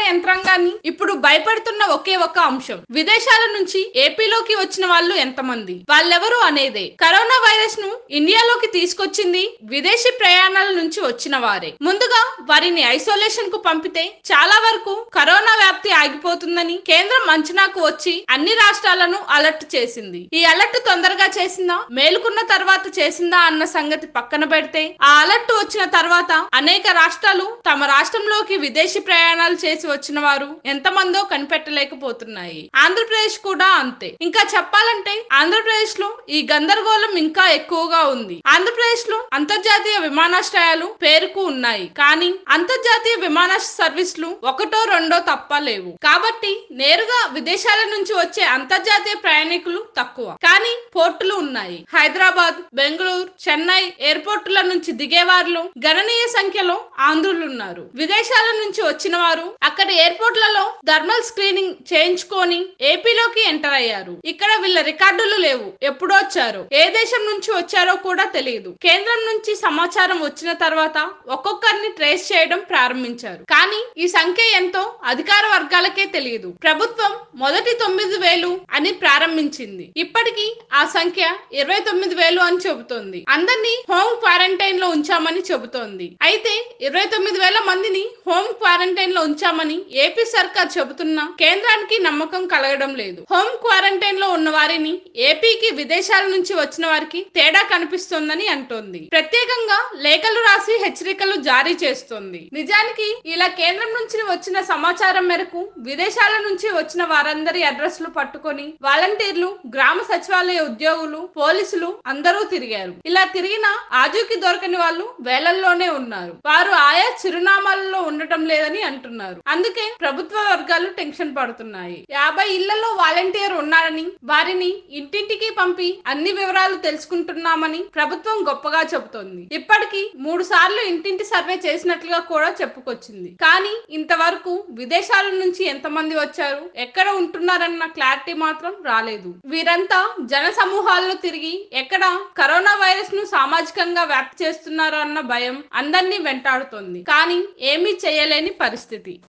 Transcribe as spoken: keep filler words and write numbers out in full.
యంత్రాంగాన్ని ఇప్పుడు భయపెడుతున్న ఒకే ఒక అంశం, విదేశాల నుంచి ఏపీలోకి వచ్చిన వాళ్ళు ఎంతమంది, వాళ్ళెవరు అనేదే. కరోనా వైరస్ ను ఇండియాలోకి తీసుకొచ్చింది విదేశీ ప్రయాణాల నుంచి వచ్చిన వారే. ముందుగా వారిని ఐసోలేషన్ కు పంపితే చాలా వరకు కరోనా వ్యాప్తి ఆగిపోతుందని కేంద్రం అంచనాకు వచ్చి అన్ని రాష్ట్రాలను అలర్ట్ చేసింది. ఈ అలర్ట్ తొందరగా చేసిందా, మేలుకున్న తర్వాత చేసిందా అన్న సంగతి పక్కన పెడితే, ఆ అలర్ట్ వచ్చిన తర్వాత అనేక రాష్ట్రాలు తమ రాష్ట్రంలోకి విదేశీ ప్రయాణాలు చేసి వచ్చిన వారు ఎంతమందో కనిపెట్టలేకపోతున్నాయి. ఆంధ్రప్రదేశ్ కూడా అంతే. ఇంకా చెప్పాలంటే ఆంధ్రప్రదేశ్ లో ఈ గందరగోళం ఇంకా ఎక్కువగా ఉంది. ఆంధ్రప్రదేశ్ లో అంతర్జాతీయ విమానాశ్రయాలు పేరుకు ఉన్నాయి, కానీ అంతర్జాతీయ విమానాశ్రయ సర్వీసులు ఒకటో రెండో తప్ప లేవు. కాబట్టి నేరుగా విదేశాల నుంచి వచ్చే అంతర్జాతీయ ప్రయాణికులు తక్కువ, కానీ పోర్టులు ఉన్నాయి. హైదరాబాద్, బెంగళూరు, చెన్నై ఎయిర్పోర్టుల నుంచి దిగేవారిలో గణనీయ సంఖ్యలో ఆంధ్రులున్నారు. విదేశాల నుంచి వచ్చిన వారు అక్కడ ఎయిర్పోర్ట్లలో థర్మల్ స్క్రీనింగ్ చేయించుకొని ఏపీలోకి ఎంటర్ అయ్యారు. ఇక్కడ వీళ్ళ రికార్డులు లేవు, ఎప్పుడో వచ్చారో, ఏ దేశం నుంచి వచ్చారో కూడా తెలియదు. కేంద్రం నుంచి సమాచారం వచ్చిన తర్వాత ఒక్కొక్కరిని ట్రేస్ చేయడం ప్రారంభించారు, కానీ ఈ సంఖ్య ఎంతో అధికార వర్గాలకే తెలియదు. ప్రభుత్వం మొదటి తొమ్మిది వేలు అని ప్రారంభించింది, ఇప్పటికీ ఆ సంఖ్య ఇరవై తొమ్మిది వేలు అని చెబుతోంది. అందరినీ హోమ్ క్వారంటైన్ లో ఉంచామని చెబుతోంది. అయితే ఇరవై తొమ్మిది వేల మందిని హోమ్ క్వారంటైన్ లో ఉంచామని ఏపీ సర్కార్ చెబుతున్నా కేంద్రానికి నమ్మకం కలగడం లేదు. హోమ్ క్వారంటైన్ లో ఉన్న వారిని ఏపీకి విదేశాల నుంచి వచ్చిన వారికి తేడా కనిపిస్తోందని అంటోంది. ప్రత్యేకంగా లేఖలు రాసి హెచ్చరికలు జారీ చేస్తోంది. నిజానికి ఇలా కేంద్రం నుంచి వచ్చిన సమాచారం మేరకు విదేశాల నుంచి వచ్చిన వారందరి అడ్రస్లు పట్టుకొని వాలంటీర్లు, గ్రామ సచివాలయ ఉద్యోగులు, పోలీసులు అందరూ తిరిగారు. ఇలా తిరిగినా ఆజూకి దొరకని వాళ్ళు వేలల్లోనే ఉన్నారు. వారు ఆయా చిరునామాలలో ఉండటం లేదని అంటున్నారు. అందుకే ప్రభుత్వ వర్గాలు టెన్షన్ పడుతున్నాయి. యాభై ఇళ్లలో వాలంటీర్ ఉన్నారని, వారిని ఇంటింటికి పంపి అన్ని వివరాలు తెలుసుకుంటున్నామని ప్రభుత్వం గొప్పగా చెబుతోంది. ఇప్పటికీ మూడు సార్లు ఇంటింటి సర్వే చేసినట్లుగా కూడా చెప్పుకొచ్చింది. కానీ ఇంతవరకు విదేశాల నుంచి ఎంతమంది వచ్చారు, ఎక్కడ ఉంటున్నారన్న క్లారిటీ మాత్రం రాలేదు. వీరంతా జన సమూహాల్లో తిరిగి ఎక్కడ కరోనా వైరస్ ను సామాజికంగా వ్యాప్తి చేస్తున్నారు అన్న భయం అందరినీ వెంటాడుతోంది, కానీ ఏమీ చేయలేని పరిస్థితి.